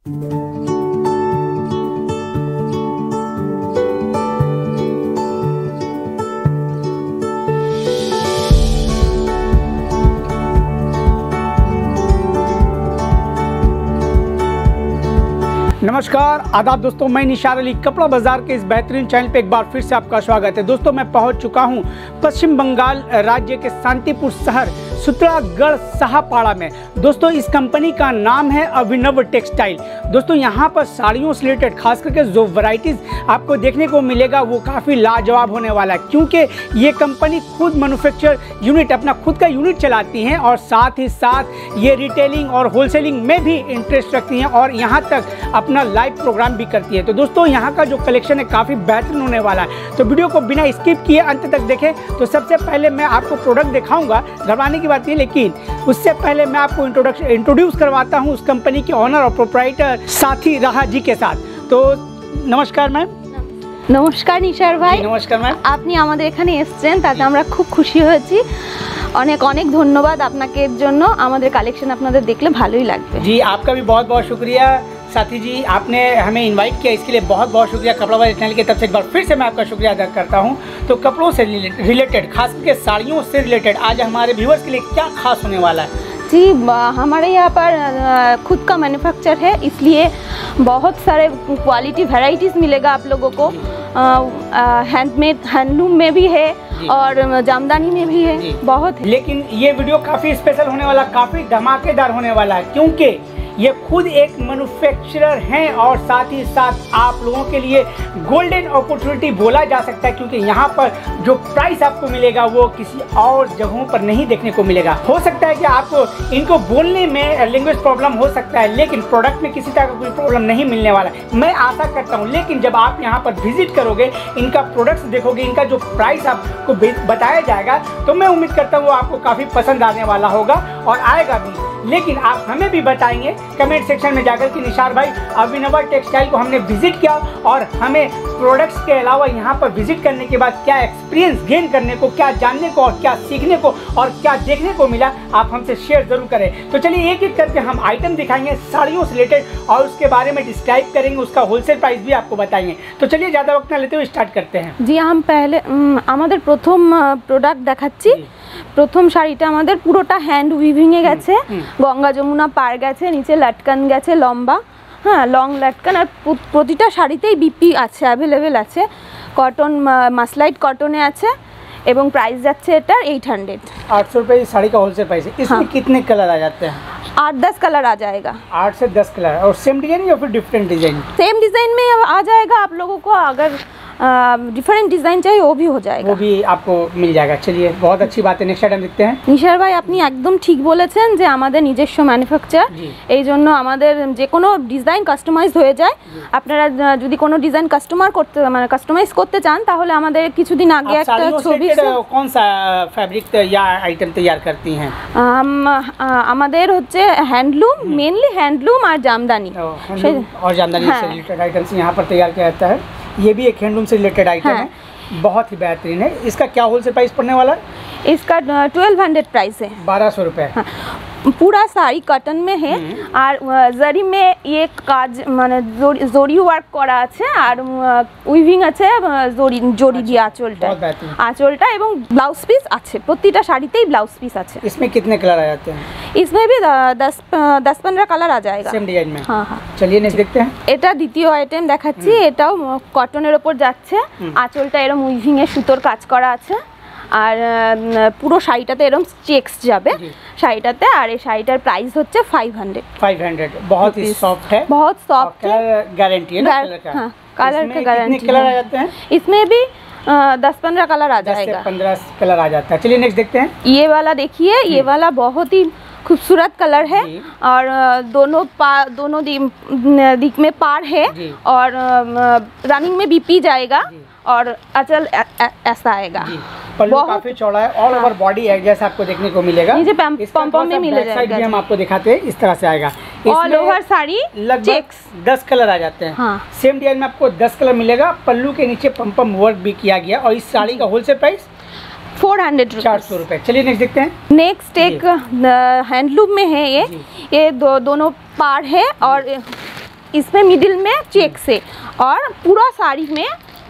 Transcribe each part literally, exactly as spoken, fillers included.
नमस्कार, आदाब दोस्तों, मैं निशार अली कपड़ा बाजार के इस बेहतरीन चैनल पे एक बार फिर से आपका स्वागत है। दोस्तों मैं पहुंच चुका हूं पश्चिम बंगाल राज्य के शांतिपुर शहर सूत्रागढ़ शाहपाड़ा में। दोस्तों इस कंपनी का नाम है अभिनव टेक्सटाइल। दोस्तों यहां पर साड़ियों से रिलेटेड खास करके जो वैरायटीज़ आपको देखने को मिलेगा वो काफ़ी लाजवाब होने वाला है, क्योंकि ये कंपनी खुद मैन्युफैक्चर यूनिट अपना खुद का यूनिट चलाती हैं और साथ ही साथ ये रिटेलिंग और होलसेलिंग में भी इंटरेस्ट रखती हैं और यहाँ तक अपना लाइव प्रोग्राम भी करती है। तो दोस्तों यहाँ का जो कलेक्शन है काफ़ी बेहतरीन होने वाला है, तो वीडियो को बिना स्किप किए अंत तक देखें। तो सबसे पहले मैं आपको प्रोडक्ट दिखाऊंगा, घबराने की बात नहीं, लेकिन उससे पहले मैं आपको इंट्रोडक्शन इंट्रोड्यूस करवाता हूँ उस कंपनी के ऑनर और प्रोप्राइटर साथी राहा जी के साथ। तो नमस्कार मैम। नमस्कार निशार भाई। नमस्कार मैम। আপনি আমাদের এখানে এসেছেন তাতে আমরা খুব খুশি হয়েছি। অনেক অনেক ধন্যবাদ আপনাকে এর জন্য। আমাদের কালেকশন আপনাদের দেখলে ভালোই লাগবে। जी आपका भी बहुत बहुत शुक्रिया साथी जी, आपने हमें इनवाइट किया, इसके लिए बहुत बहुत शुक्रिया। कपड़ा बाजार चैनल की तरफ से एक बार फिर से मैं आपका शुक्रिया अदा करता हूं। तो कपड़ों से रिलेटेड खास करके साड़ियों से रिलेटेड आज हमारे व्यूअर्स के लिए क्या खास होने वाला है? जी हमारे यहाँ पर खुद का मैन्युफैक्चर है, इसलिए बहुत सारे क्वालिटी वैरायटीज़ मिलेगा आप लोगों को। हैंडमेड हैंडलूम में भी है और जामदानी में भी है बहुत। लेकिन ये वीडियो काफ़ी स्पेशल होने वाला, काफ़ी धमाकेदार होने वाला है, क्योंकि ये खुद एक मैन्युफैक्चरर हैं और साथ ही साथ आप लोगों के लिए गोल्डन अपॉर्चुनिटी बोला जा सकता है, क्योंकि यहाँ पर जो प्राइस आपको मिलेगा वो किसी और जगहों पर नहीं देखने को मिलेगा। हो सकता है कि आपको इनको बोलने में लैंग्वेज प्रॉब्लम हो सकता है, लेकिन प्रोडक्ट में किसी तरह का कोई प्रॉब्लम नहीं मिलने वाला है, मैं आशा करता हूँ। लेकिन जब आप यहाँ पर विजिट करोगे, इनका प्रोडक्ट्स देखोगे, इनका जो प्राइस आपको बताया जाएगा, तो मैं उम्मीद करता हूँ वो आपको काफ़ी पसंद आने वाला होगा और आएगा भी। लेकिन आप हमें भी बताएंगे कमेंट सेक्शन में जाकर कि निशार भाई अभिनव टेक्सटाइल को हमने विजिट किया और हमें प्रोडक्ट्स के अलावा यहाँ पर विजिट करने के बाद क्या एक्सपीरियंस गेन करने को, क्या जानने को और क्या सीखने को और क्या देखने को मिला, आप हमसे शेयर ज़रूर करें। तो चलिए एक एक करके हम आइटम दिखाएंगे साड़ियों से रिलेटेड और उसके बारे में डिस्क्राइब करेंगे, उसका होलसेल प्राइस भी आपको बताएंगे। तो चलिए ज़्यादा वक्त ना लेते हुए स्टार्ट करते हैं। जी हम पहले हमारे प्रथम प्रोडक्ट देखाচ্ছি। প্রথম শাড়িটা আমাদের পুরোটা হ্যান্ড উইভিংয়ে গেছে, গঙ্গা যমুনা পার গেছে, নিচে লাটকান গেছে লম্বা, হ্যাঁ লং লাটকান, আর প্রতিটা শাড়িতেই বিপি আছে, অ্যাভেলেবেল আছে। কটন মাসলাইট কটনে আছে এবং প্রাইস যাচ্ছে এটার आठ सौ। आठ सौ रुपये साड़ी का होलसेल प्राइस है। इसमें कितने कलर आ जाते हैं? आठ दस कलर आ जाएगा। आठ से दस कलर। और सेम डिजाइन या फिर डिफरेंट डिजाइन? सेम डिज़ाइन में आ जाएगा आप लोगों को, अगर डिफरेंट डिज़ाइन चाहिए वो भी हो जाएगा, वो भी आपको मिल जाएगा। चलिए बहुत अच्छी बात है। नेक्स्ट आइटम देखते हैं। নিশার ভাই আপনি একদম ঠিক বলেছেন যে আমাদের নিজস্ব ম্যানুফ্যাকচার, এই জন্য আমাদের যে কোনো ডিজাইন কাস্টমাইজ হয়ে যায়। আপনারা যদি কোনো ডিজাইন কাস্টমার করতে মানে কাস্টমাইজ করতে চান তাহলে আমাদের কিছুদিন আগে একটা ছবি। कौन सा फैब्रिक या आइटम तैयार करती हैं? আমাদের হচ্ছে হ্যান্ডলूम, मेनली हैंडलूम और जामदानी और जामदानी से रिलेटेड आइटम्स यहाँ पर तैयार किया जाता है। ये भी एक हैंडलूम से रिलेटेड आइटम है, बहुत ही बेहतरीन है। इसका क्या होलसेल प्राइस पड़ने वाला है? इसका ट्वेल्व हंड्रेड प्राइस है, बारह सौ रुपये। हाँ। पूरा साड़ी कॉटन में है और जरी में ये काज माने जरी वर्क करा আছে আর উইভিং আছে জরি জরি দিয়ে আঁচলটা আঁচলটা এবং ব্লাউজ পিস আছে, প্রতিটা শাড়িতেই ব্লাউজ পিস আছে। इसमें कितने कलर आ जाते हैं? इसमें भी दस दस पंद्रह कलर आ जाएगा सेम डिजाइन में। हाँ हाँ। चलिए नेक्स्ट देखते हैं। এটা দ্বিতীয় আইটেম দেখাচ্ছি। এটাও কটনের উপর যাচ্ছে, আঁচলটা এরকম উইভিং এ সুতোর কাজ করা আছে আর পুরো শাড়িটাতে এরকম চেকস যাবে শাড়িটাতে। আর এই শাড়িটার প্রাইস হচ্ছে फाइव हंड्रेड। फाइव हंड्रेड बहुत ही सॉफ्ट है, बहुत सॉफ्ट है, गारंटी है ना कलर का? हाँ कलर का गारंटी। कितने कलर आ जाते हैं? इसमें भी दस पंद्रह कलर आ जाएगा, पंद्रह कलर आ जाता है। चलिए नेक्स्ट देखते हैं। ये वाला देखिए, ये वाला बहुत ही खूबसूरत कलर है और दोनों पा दोनों दिक में पार है और रनिंग में भी पी जाएगा और अचल ऐसा आएगा। पल्लू काफी चौड़ा है, ऑल ओवर बॉडी है जैसा आपको देखने को मिलेगा। नीचे पम्पम में मिल जाएगा, भी हम आपको दिखाते हैं इस तरह से आएगा। ऑल ओवर साड़ी लगभग दस कलर आ जाते हैं। हाँ। सेम डिजाइन में आपको दस कलर मिलेगा। पल्लू के नीचे पम्पम वर्क भी किया गया और इस साड़ी का होलसेल प्राइस फोर हंड्रेड चार सौ रुपये। चलिए नेक्स्ट देखते हैं। नेक्स्ट एक हैंडलूम में है ये ये दो दोनों पार है और इसमें मिडिल में चेक से और पूरा साड़ी में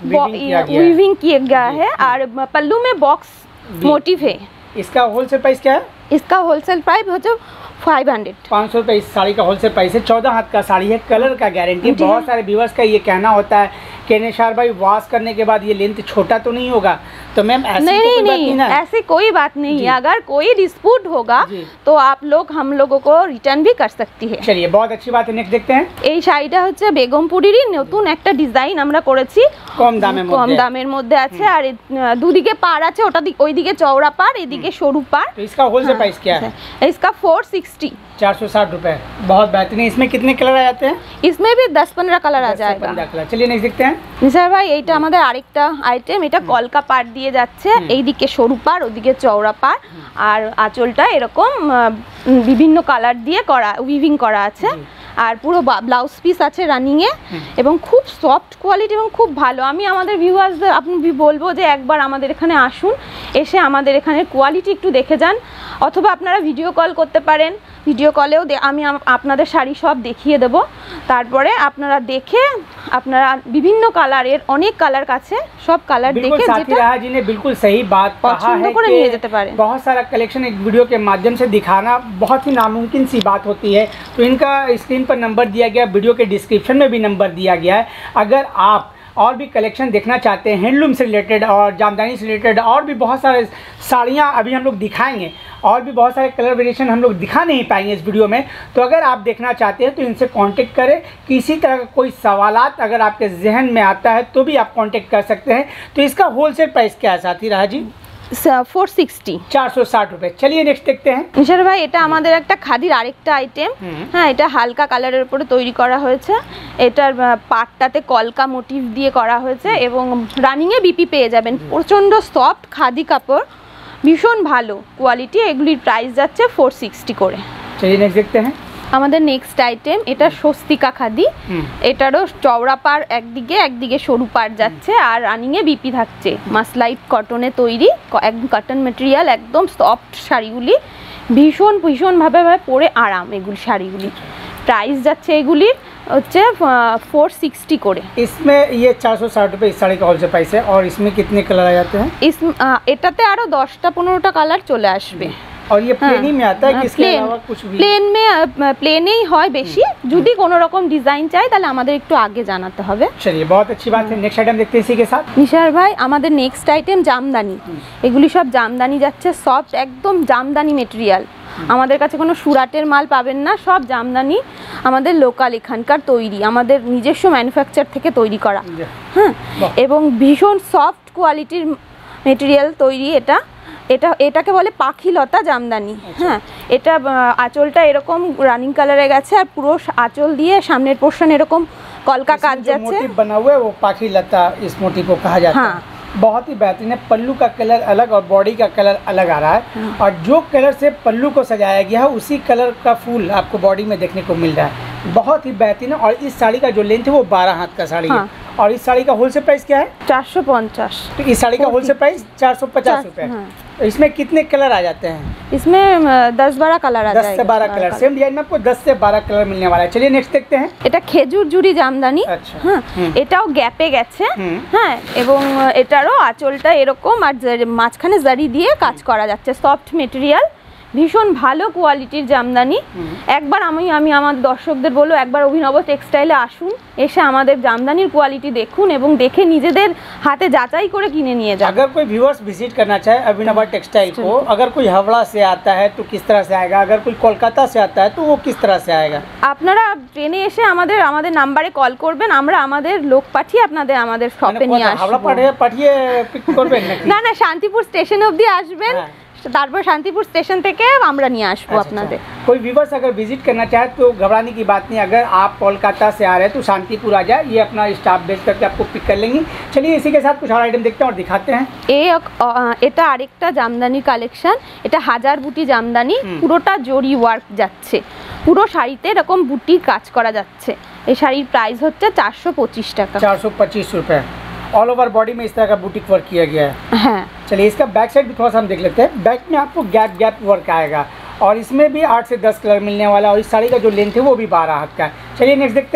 वीविंग किया गया है और पल्लू में बॉक्स मोटिव है। इसका होलसेल प्राइस क्या है? इसका होलसेल प्राइस हो जो फाइव हंड्रेड पाँच सौ रुपये इस साड़ी का होलसेल प्राइस है। चौदह हाथ का साड़ी है, कलर का गारंटी। बहुत सारे व्यूअर्स का ये कहना होता है कि निशार भाई वॉश करने के बाद ये लेंथ छोटा तो नहीं होगा, तो मैम ऐसी नहीं तो कोई नहीं, बात नहीं ना? ऐसी कोई बात नहीं है। अगर कोई डिस्प्यूट होगा तो आप लोग हम लोगों को रिटर्न भी कर सकती है। चलिए बहुत अच्छी बात है, नेक्स्ट देखते हैं। এই শাড়িটা হচ্ছে বেগমপুরেরই নতুন একটা ডিজাইন আমরা করেছি, কম দামের মধ্যে, কম দামের মধ্যে আছে আর দুদিকে পাড় আছে, ওটা ওইদিকে চওড়া পাড়, এদিকে সরু পাড়। तो इसका होलसेल प्राइस क्या है? इसका फोर सिक्सटी चार सौ साठ रुपए। बहुत बेहतरीन। इसमें कितने कलर आ जाते हैं? इसमें भी दस पंद्रह कलर आ जाएगा। कलर। चलिए नेक्स्ट देखते हैं। নিসার ভাই এইটা আমাদের আরেকটা আইটেম, এটা কলকা পাড় দিয়ে যাচ্ছে, এইদিকে সরু পাড় ওদিকে চওড়া পাড় আর আঁচলটা এরকম বিভিন্ন কালার দিয়ে করা উইভিং করা আছে আর পুরো ব্লাউজ পিস আছে রানিং এ এবং খুব সফট কোয়ালিটি এবং খুব ভালো। আমি আমাদের ভিউয়ার্সদের আপনি বলবো যে একবার আমাদের এখানে আসুন, এসে আমাদের এখানে কোয়ালিটি একটু দেখে যান, অথবা আপনারা ভিডিও কল করতে পারেন। ভিডিও কলেও আমি আপনাদের শাড়ি সব দেখিয়ে দেব, তারপরে আপনারা দেখে আপনারা বিভিন্ন কালারের অনেক কালার কাছে সব কালার দেখে साथी राहा जी ने बिल्कुल सही बात कहा है कि बहुत सारा कलेक्शन एक वीडियो के माध्यम से दिखाना बहुत ही नामुमकिन सी बात होती है। तो इनका स्क्रीन पर नंबर दिया गया, वीडियो के डिस्क्रिप्शन में भी नंबर दिया गया है। अगर आप और भी कलेक्शन देखना चाहते हैं हैंडलूम से रिलेटेड और जामदानी से रिलेटेड, और भी बहुत सारे साड़ियाँ अभी हम लोग दिखाएंगे और भी बहुत सारे कलर वेरिएशन हम लोग दिखा नहीं पाएंगे इस वीडियो में। तो अगर आप देखना चाहते हैं तो इनसे कांटेक्ट करें। किसी तरह का कोई सवालात अगर आपके जहन में आता है तो भी आप कांटेक्ट कर सकते हैं। तो इसका होलसेल प्राइस क्या है साथी राहा जी? फोर सिक्सटी चार सौ साठ रुपए। चलिए नेक्स्ट देखते हैं। নিশার ভাই এটা আমাদের একটা খাদির আরেকটা আইটেম। হ্যাঁ, এটা হালকা কালারের উপরে তৈরি করা হয়েছে। এটার পাটটাতে কলকা মোটিভ দিয়ে করা হয়েছে এবং রানিং এ বিপি পেয়ে যাবেন। প্রচন্ড সফট খাদি কাপড়, ভীষণ ভালো কোয়ালিটি। এগুলির প্রাইস যাচ্ছে ফোর সিক্সটি করে। चलिए नेक्स्ट देखते हैं। আমাদের নেক্সট আইটেম এটা স্বস্তিকা খাদি। এটারও চওড়া পাড় একদিকে একদিকে সরু পাড় যাচ্ছে আর রানিং এ বিপি থাকছে। মাসলাইট কটনে তৈরি, একদম কটন ম্যাটেরিয়াল, একদম সফট শাড়িগুলি ভীষণ ভীষণভাবে পরে আরাম। এগুলি শাড়িগুলি প্রাইস যাচ্ছে এগুলির হচ্ছে फोर सिक्सटी করে। इसमें ये चार सौ साठ रुपये इस साड़ी का होलसेल प्राइस है। और इसमें कितने कलर आ जाते हैं? इस এটাতে আরো দশটা পনেরোটা কালার চলে আসবে। और ये प्लेन ही में आता है कि इसके अलावा कुछ भी? প্লেন মে প্লেনেই হয় বেশি। যদি কোনো রকম ডিজাইন চাই তাহলে আমাদের একটু আগে জানাতে হবে। चलिए बहुत अच्छी बात है। नेक्स्ट आइटम देखते हैं इसी के साथ। নিশার ভাই আমাদের নেক্সট আইটেম জামদানি। এগুলি সব জামদানি যাচ্ছে, সফট একদম জামদানি মেটেরিয়াল। আমাদের কাছে কোনো সুরাটের মাল পাবেন না, সব জামদানি আমাদের লোকাল এখানকার তৈরি, আমাদের নিজস্ব ম্যানুফ্যাকচার থেকে তৈরি করা। হ্যাঁ, এবং ভীষণ সফট কোয়ালিটির মেটেরিয়াল তৈরি এটা। এটা এটাকে বলে পাখিলতা জামদানি। হ্যাঁ, এটা আঁচলটা এরকম রানিং কালারে গেছে আর পুরো আঁচল দিয়ে সামনের পোর্শন এরকম কলকা কাজ যাচ্ছে। मोटिव बना हुआ है वो पाखीलता इस मोटिव को कहा जाता है। बहुत ही बेहतरीन है। पल्लू का कलर अलग और बॉडी का कलर अलग आ रहा है और जो कलर से पल्लू को सजाया गया है उसी कलर का फूल आपको बॉडी में देखने को मिल रहा है। बहुत ही बेहतरीन है। और इस साड़ी का जो लेंथ है वो बारह हाथ का साड़ी है। और इस साड़ी का होलसेल प्राइस क्या है? चार सौ पचास। तो इस साड़ी का होलसेल प्राइस चार सौ पचास रुपये। इसमें कितने कलर आ जाते हैं? इसमें दस बारह कलर आ दस से बारह कलर सेम डिजाइन में आपको दस से बारह कलर मिलने वाला है। चलिए नेक्स्ट देखते हैं। এটা খেজুর জুড়ি জামদানি। হ্যাঁ, এটাও গ্যাপে গেছে। হ্যাঁ, এবং এটারও আঁচলটা এরকম আর মাঝখানে জারি দিয়ে কাজ করা যাচ্ছে। সফট মেটেরিয়াল, ভীষণ ভালো কোয়ালিটির জামদানি। একবার আমি আমি আমাদের দর্শকদের বলবো একবার অভিনব টেক্সটাইলে আসুন, এসে আমাদের জামদানির কোয়ালিটি দেখুন এবং দেখে নিজেদের হাতে যাচাই করে কিনে নিয়ে যান। अगर कोई व्यूअर्स विजिट करना चाहे अभिनव टेक्सटाइल को, अगर कोई हावड़ा से आता है तो किस तरह से आएगा? अगर कोई कोलकाता से आता है तो वो किस तरह से आएगा? আপনারা ট্রেনে এসে আমাদের আমাদের নাম্বারে কল করবেন, আমরা আমাদের লোক পাঠিয়ে আপনাদের আমাদের শপে নিয়ে আসব। হাওড়া পাঠিয়ে পাঠিয়ে পিক করবেন নাকি? না না, শান্তিপুর স্টেশন অবধি আসবেন, তারপর শান্তিপুর স্টেশন থেকে আমরা নিয়ে আসবো আপনাদের। कोई व्यूअर्स अगर विजिट करना चाहे तो घबराने की बात नहीं। अगर आप कोलकाता से आ रहे हैं तो शांतिपुर आ जाए, ये अपना स्टाफ भेज करके आपको पिक कर लेंगी। चलिए इसी के साथ कुछ और आइटम देखते हैं और दिखाते हैं। এই এটা আরেকটা জামদানি কালেকশন। এটা হাজার বুটি জামদানি, পুরোটা জরি ওয়ার্ক যাচ্ছে, পুরো শাড়িতে এরকম বুটি কাজ করা যাচ্ছে। এই শাড়ির প্রাইস হচ্ছে চারশো পঁচিশ টাকা। चार सौ पच्चीस रुपये। ऑल ओवर बॉडी में इस तरह का बुटीक वर्क किया गया है। हाँ, चलिए इसका बैक साइड भी थोड़ा सा हम देख लेते हैं। बैक में आपको गैप गैप वर्क आएगा और इसमें भी आठ से दस कलर मिलने वाला है। और इस साड़ी का जो लेंथ है वो भी बारह हाथ का है। चलिए नेक्स्ट देखते हैं।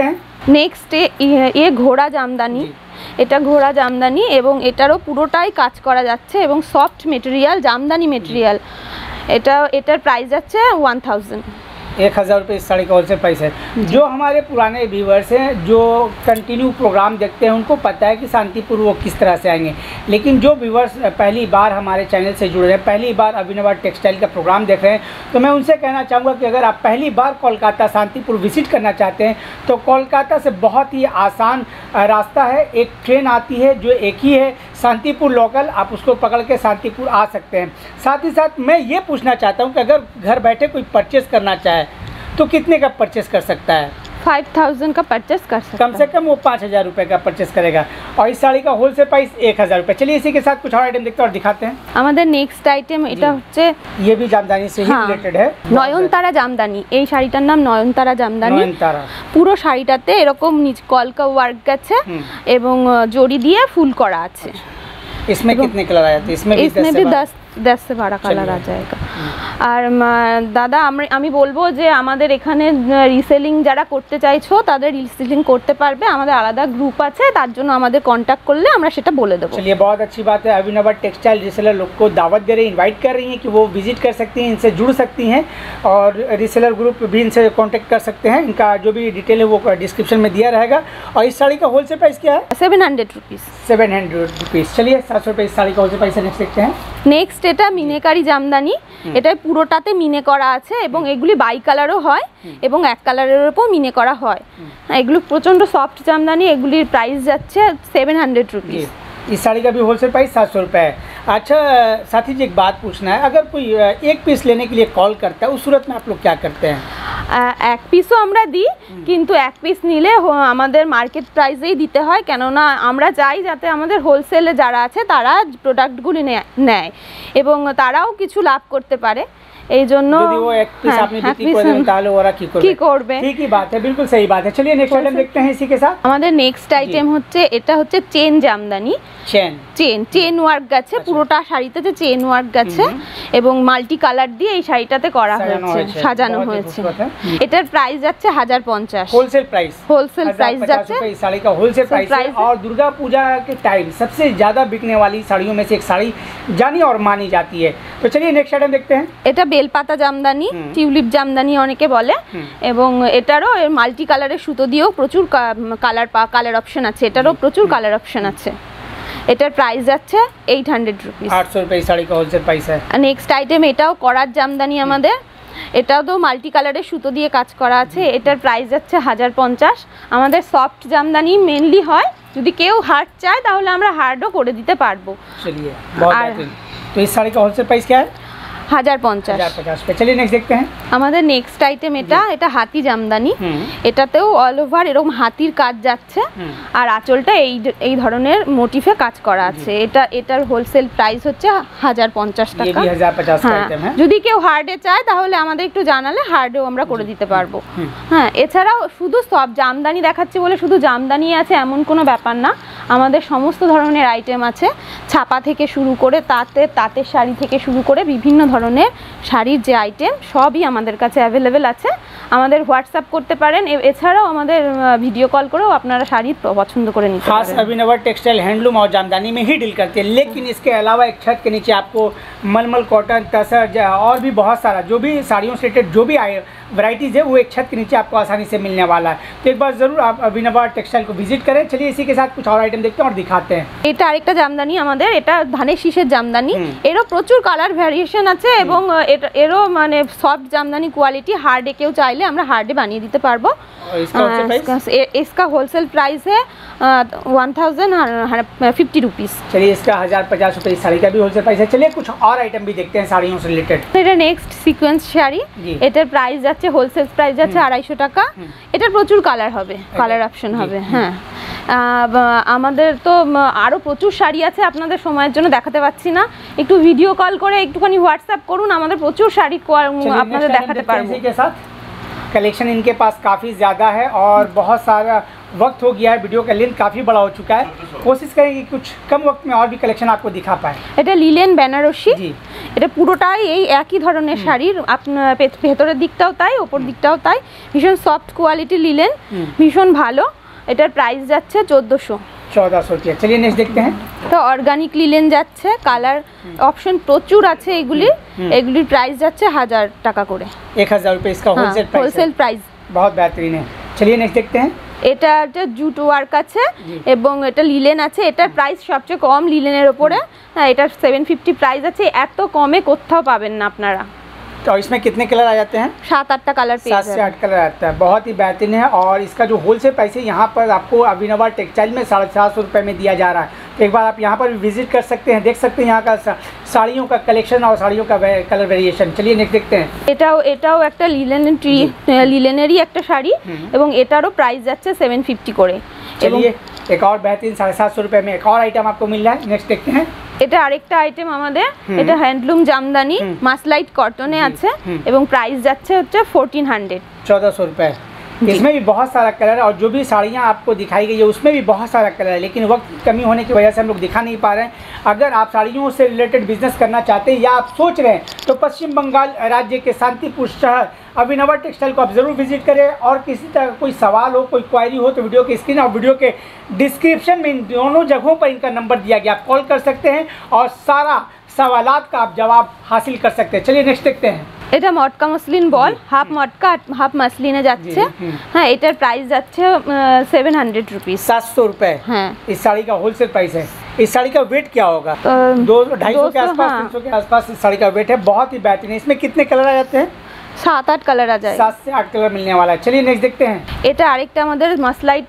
নেক্সট এ ঘোড়া জামদানি, এটা ঘোড়া জামদানি এবং এটারও পুরোটাই কাজ করা যাচ্ছে এবং সফট মেটেরিয়াল, জামদানি মেটেরিয়াল। এটা এটার প্রাইস যাচ্ছে ওয়ান থাউজেন্ড एक हज़ार रुपये इस साड़ी का होलसेल प्राइस है। जो हमारे पुराने व्यूवर्स हैं जो कंटिन्यू प्रोग्राम देखते हैं उनको पता है कि शांतिपुर वो किस तरह से आएंगे, लेकिन जो व्यूवर्स पहली बार हमारे चैनल से जुड़ रहे हैं, पहली बार अभिनव आर्ट टेक्सटाइल का प्रोग्राम देख रहे हैं, तो मैं उनसे कहना चाहूँगा कि अगर आप पहली बार कोलकाता शांतिपुर विज़िट करना चाहते हैं तो कोलकाता से बहुत ही आसान रास्ता है। एक ट्रेन आती है जो एक ही है शांतिपुर लोकल, आप उसको पकड़ के शांतिपुर आ सकते हैं। साथ ही साथ मैं ये पूछना चाहता हूँ कि अगर घर बैठे कोई परचेस करना चाहे तो कितने का परचेस कर सकता है? फाइव थाउजेंड का परचेस कर सकता है। कम से कम वो पाँच हज़ार रुपये का परचेस करेगा और इस साड़ी का होलसेल प्राइस एक हज़ार रुपये। चलिए इसी के साथ कुछ और आइटम देखते हैं और दिखाते हैं। আমাদের নেক্সট আইটেম এটা হচ্ছে ये भी जामदानी से ही रिलेटेड है। নয়নতারা জামদানি, এই শাড়িটার নাম নয়নতারা জামদানি। नयनतारा পুরো শাড়িটাতে এরকম নিচ কলকা ওয়ার্ক গেছে এবং জড়ি দিয়ে ফুল করা আছে। इसमें कितने कलर आए थे? इसमें भी इसमें दस भी से दस दस से बारह कलर आ जाएगा। আর দাদা আমরা আমি বলবো যে আমাদের এখানে রিসেলিং যারা করতে চাইছো তাদের রিসেলিং করতে পারবে, আমাদের আলাদা গ্রুপ আছে, তার জন্য আমাদের কন্ট্যাক্ট করলে আমরা সেটা বলে দেবো। चलिए बहुत अच्छी बात है। अभिनव आर्ट टेक्सटाइल रिसेलर लोग को दावत दे रही हैं, इनवाइट कर रही हैं कि वो विजिट कर सकती हैं, इनसे जुड़ सकती हैं और रिसेलर ग्रुप भी इनसे कांटेक्ट कर सकते हैं। इनका जो भी डिटेल है वो डिस्क्रिप्शन में दिया रहेगा। और इस साड़ी का होलसेल प्राइस क्या है? Seven hundred rupees. Seven hundred rupees. चलिए सात सौ रुपये इस साड़ी का होलसेल प्राइस है। नेक्स्ट देखते हैं। নেক্সট এটা মিনেকারি জামদানি, এটা পুরোটাতে মিনে করা আছে এবং এগুলি বাই কালারও হয় এবং এক কালারের উপর মিনে করা হয়। এগুলো প্রচন্ড সফট জামদানি, এগুলির প্রাইস যাচ্ছে সেভেন হান্ড্রেড রুপিস। इस साड़ी का भी होलसेल प्राइस सात सौ रुपये है। अच्छा साथी जी एक बात पूछना है, अगर कोई एक पीस लेने के लिए कॉल करता है उस सूरत में आप लोग क्या करते हैं? এক পিসও আমরা দিই, কিন্তু এক পিস নিলে আমাদের মার্কেট প্রাইসেই দিতে হয়, কেননা আমরা চাই যাতে আমাদের হোলসেলে যারা আছে তারা প্রোডাক্টগুলি নেয় এবং তারাও কিছু লাভ করতে পারে। এই জন্য যদি ও এক পিস আপনি বিক্রি করে দেন তাহলে ওরা কি করবে? কি করবে? ঠিকই बात है, बिल्कुल सही बात है। चलिए नेक्स्ट आइटम देखते हैं इसी के साथ। আমাদের নেক্সট আইটেম হচ্ছে এটা হচ্ছে chain jamdani. Chain chain chain work গেছে, পুরোটা শাড়িতে যে চেন ওয়ার্ক গেছে এবং মাল্টি কালার দিয়ে এই শাড়িটাতে করা হয়েছে, সাজানো হয়েছে। এটার প্রাইস যাচ্ছে হাজার পঞ্চাশ। होलसेल प्राइस होलसेल प्राइस जाচ্ছে इस साड़ी का होलसेल प्राइस है। और दुर्गा पूजा के टाइम सबसे ज़्यादा बिकने वाली साड़ियों में से एक साड़ी जानी और मानी जाती है। तो चलिए नेक्स्ट आइटम देखते हैं। এটা বেলপাতা জামদানি, টিউলিপ জামদানি অনেকে বলে এবং এটারও মাল্টি কালারের সুতো দিয়েও প্রচুর কালার কালার অপশন আছে, এটারও প্রচুর কালার অপশন আছে। এটার প্রাইস যাচ্ছে এইট হান্ড্রেড রুপিস। आठ सौ रुपये इस साड़ी का होलसेल प्राइस है। নেক্সট আইটেম এটাও করার জামদানি আমাদের, এটাও তো মাল্টি কালারের সুতো দিয়ে কাজ করা আছে। এটার প্রাইস যাচ্ছে হাজার পঞ্চাশ। আমাদের সফট জামদানি মেনলি হয়, যদি কেউ হার্ড চায় তাহলে আমরা হার্ডও করে দিতে পারবো। चलिए बहुत बेहतरीन। तो इस साड़ी का होलसेल प्राइस क्या है? হাজার পঞ্চাশ। हजार पचास पे। चलिए नेक्स्ट देखते हैं। আমাদের নেক্সট আইটেম এটা এটা হাতি জামদানি, এটাতেও অল ওভার এরকম হাতির কাজ যাচ্ছে আর আঁচলটা এই এই ধরনের মোটিফে কাজ করা আছে। এটা এটার হোলসেল প্রাইস হচ্ছে হাজার পঞ্চাশ ये টাকা। भी हजार पचास का आइटम है। যদি কেউ হার্ডে চায় তাহলে আমাদের একটু জানালে হার্ডেও আমরা করে দিতে পারবো। হ্যাঁ, এছাড়াও শুধু সব জামদানি দেখাচ্ছি বলে শুধু জামদানি আছে এমন কোনো ব্যাপার না, আমাদের সমস্ত ধরনের আইটেম আছে, ছাপা থেকে শুরু করে তাঁতে তাঁতের শাড়ি থেকে শুরু করে বিভিন্ন ধরনের শাড়ির যে আইটেম সবই আমাদের কাছে অ্যাভেলেবেল আছে। আমাদের হোয়াটসঅ্যাপ করতে পারেন, এছাড়াও আমাদের ভিডিও कॉल करो, আপনারা শাড়ি পছন্দ করে নিতে পারেন। खास अभिनव टेक्सटाइल हैंडलूम और जामदानी में ही डील करते हैं, लेकिन इसके अलावा एक छत के नीचे आपको मलमल, कॉटन, तसर और भी बहुत सारा जो भी साड़ियों से रिलेटेड जो भी आए वैराइटीज़ है वो एक छत के नीचे आपको आसानी से मिलने वाला है। तो एक बार ज़रूर आप अभिनव टेक्सटाइल को विजिट करें। चलिए इसी के साथ कुछ और आइटम देखते हैं और दिखाते हैं। এটা আরেকটা জামদানি আমাদের, এটা ধানের শীষের জামদানি, এরও প্রচুর কালার ভ্যারিয়েশন আছে এবং এটা এরও মানে সফট জামদানি কোয়ালিটি, হার্ডে কেউ চাইলে আমরা হার্ডে বানিয়ে দিতে পারবো। इसका होलसेल प्राइस है वन थाउजेंड फिफ्टी रुपीज़। चलिए इसका हज़ार पचास रुपये इस साड़ी का भी होलसेल प्राइस है। चलिए कुछ और आइटम भी देखते हैं साड़ियों से रिलेटेड। এটা নেক্সট সিকোয়েন্স শাড়ি, এটার প্রাইস যাচ্ছে হোলসেল প্রাইস যাচ্ছে আড়াইশো টাকা। এটার প্রচুর কালার হবে, কালার অপশন হবে। হ্যাঁ, আমাদের তো আরও প্রচুর শাড়ি আছে, আপনাদের সময়ের জন্য দেখাতে পাচ্ছি না, একটু ভিডিও কল করে একটুখানি হোয়াটসঅ্যাপ করুন, আমাদের প্রচুর শাড়ি আপনাদের দেখাতে পারবো। कलेक्शन इनके पास काफ़ी ज़्यादा है और बहुत सारा वक्त हो गया है, वीडियो का लेंथ काफ़ी बड़ा हो चुका है। कोशिश करेंगे कुछ कम वक्त में और भी कलेक्शन आपको दिखा पाए। এটা লিলেন বেনারসি, এটা পুরোটাই এই একই ধরনের শাড়ির, আপনার ভেতরের দিকটাও তাই, ওপর দিকটাও তাই, ভীষণ সফট কোয়ালিটি লিলেন, ভীষণ ভালো। এটার প্রাইস যাচ্ছে চোদ্দোশো चौदह सौ रुपया। चलिए नेक्स्ट देखते हैं। তো অর্গানিক লিলেন যাচ্ছে, কালার অপশন প্রচুর আছে এগুলি, এগুলির প্রাইস যাচ্ছে হাজার টাকা করে। एक हज़ार रुपये इसका होलसेल प्राइस হোলসেল প্রাইস, बहुत बेहतरीन है। चलिए नेक्स्ट देखते हैं। এটা একটা জুট ওয়ার্ক আছে এবং এটা লিলেন আছে, এটার প্রাইস সবচেয়ে কম লিলেনের ওপরে। হ্যাঁ, এটার সেভেন ফিফটি প্রাইস আছে, এত কমে কোথাও পাবেন না আপনারা। तो इसमें कितने कलर आ जाते हैं? सात आठ कलर, सात से आठ कलर आता है, बहुत ही बेहतरीन है। और इसका जो होलसेल प्राइस है यहाँ पर आपको अभिनवा टेक्सटाइल में साढ़े सात सौ रुपये में दिया जा रहा है। तो एक बार आप यहाँ पर भी विजिट कर सकते हैं, देख सकते हैं यहाँ का साड़ियों का कलेक्शन और साड़ियों का कलर वेरिएशन। चलिए नेक्स्ट देखते हैं। এটাও এটাও একটা লিলেনের ট্রি, লিলেনেরই একটা শাড়ি এবং এটারও প্রাইস যাচ্ছে সেভেন ফিফটি করে। चलिए एक और बेहतरीन साढ़े सात सौ रुपये में एक और आइटम आपको मिल रहा है। नेक्स्ट देखते हैं। এটা আরেকটা আইটেম আমাদের, এটা হ্যান্ডলুম জামদানি মাসলাইট কটনে আছে এবং প্রাইস যাচ্ছে হচ্ছে ফোরটিন হান্ড্রেড, चौदह सौ रुपये। इसमें भी बहुत सारा कलर है और जो भी साड़ियाँ आपको दिखाई गई है उसमें भी बहुत सारा कलर है, लेकिन वक्त की कमी होने की वजह से हम लोग दिखा नहीं पा रहे हैं। अगर आप साड़ियों से रिलेटेड बिजनेस करना चाहते हैं या आप सोच रहे हैं तो पश्चिम बंगाल राज्य के शांतिपुर शहर अभिनवा टेक्सटाइल को आप ज़रूर विजिट करें। और किसी तरह कोई सवाल हो, कोई क्वायरी हो तो वीडियो के स्क्रीन और वीडियो के डिस्क्रिप्शन में इन दोनों जगहों पर इनका नंबर दिया गया, आप कॉल कर सकते हैं और सारा सवालात का आप जवाब हासिल कर सकते हैं। चलिए नेक्स्ट देखते हैं। এটা মটকা মসলিন বল, হাফ মটকা হাফ মাসলিনে যাচ্ছে। হ্যাঁ, এটার প্রাইস যাচ্ছে সেভেন হান্ড্রেড रुपीस, सात सौ रुपये। हाँ, इस साड़ी का होलसेल प्राइस है। इस साड़ी का वेट क्या होगा? दो ढाई सौ के आसपास, तीन सौ के आसपास इस साड़ी का वेट है, बहुत ही बेहतरीन है। इसमें कितने कलर आ जाते हैं? সাত আট কালার आ जाए, सात से आठ कलर मिलने वाला है। चलिए नेक्स्ट देखते हैं। এটা আরেকটা আমাদের মাসলাইট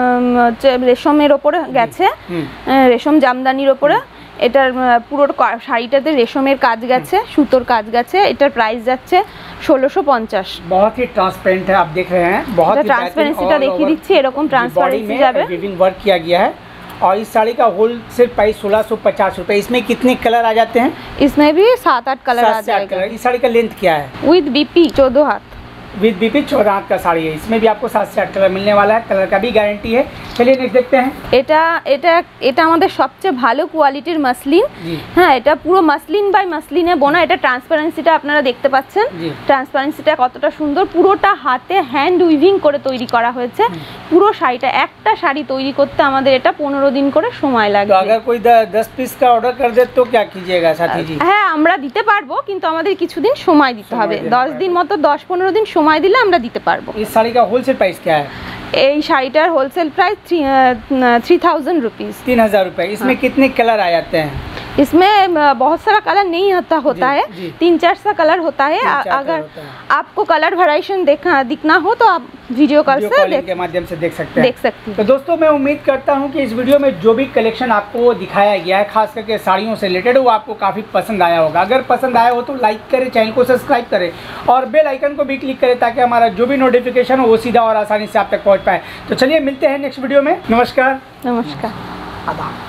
রেশমের ওপরে গেছে, রেশম জামদানির ওপরে। এটার পুরো শাড়িটাতে রেশমের কাজ গেছে, সুতোর কাজ গেছে। এটার প্রাইস যাচ্ছে ষোলোশো পঞ্চাশ। बहुत ही ट्रांसपेरेंट है, आप देख रहे हैं, बहुत ही ट्रांसपेरेंसीটা देখিয়ে দিচ্ছি, এরকম ट्रांसपेरेंसी যাবে। वीविंग वर्क किया गया है और इस साड़ी का होलसेल प्राइस सोलह सौ पचास रुपये। इसमें कितने कलर आ जाते हैं? इसमें भी सात आठ कलर आ जाएगा। इस साड़ी का लेंथ क्या है? विद बीपी चौदह हाथ, विद बीपी चौदह हाथ का साड़ी है। इसमें भी आपको सात से आठ कलर मिलने वाला है, कलर का भी गारंटी है। चलिए नेक्स्ट देखते हैं। এটা এটা এটা আমাদের সবচেয়ে ভালো কোয়ালিটির মাসলিন। হ্যাঁ, এটা পুরো মাসলিন বাই মাসলিনে বোনা। এটা ট্রান্সপারেন্সিটা আপনারা দেখতে পাচ্ছেন, ট্রান্সপারেন্সিটা কতটা সুন্দর, পুরোটা হাতে হ্যান্ড উইভিং করে তৈরি করা হয়েছে। পুরো শাড়িটা, একটা শাড়ি তৈরি করতে আমাদের এটা পনেরো দিন করে সময় লাগে। तो अगर कोई दस पीस का ऑर्डर कर दे तो क्या कीजिएगा साथी जी? হ্যাঁ, আমরা দিতে পারবো, কিন্তু আমাদের কিছুদিন সময় দিতে হবে। দশ দিন মতো, দশ পনেরো দিন সময় দিলে আমরা দিতে পারবো। इस साड़ी का होलसेल प्राइस क्या है? এই শাড়িটার wholesale price three three thousand rupees, तीन हजार रुपये। इसमें कितने कलर आ जाते हैं? इसमें बहुत सारा कलर नहीं होता होता है, तीन चार सा कलर होता है। अगर आपको कलर वेरिएशन देखना दिखना हो तो आप वीडियो कॉल से देख के माध्यम से देख सकते हैं देख सकते हैं। तो दोस्तों, मैं उम्मीद करता हूं कि इस वीडियो में जो भी कलेक्शन आपको दिखाया गया है, खास करके साड़ियों से रिलेटेड, वो आपको काफ़ी पसंद आया होगा। अगर पसंद आया हो तो लाइक करें, चैनल को सब्सक्राइब करें और बेल आइकन को भी क्लिक करें ताकि हमारा जो भी नोटिफिकेशन हो वो सीधा और आसानी से आप तक पहुँच पाए। तो चलिए मिलते हैं नेक्स्ट वीडियो में। नमस्कार। नमस्कार। आदाब।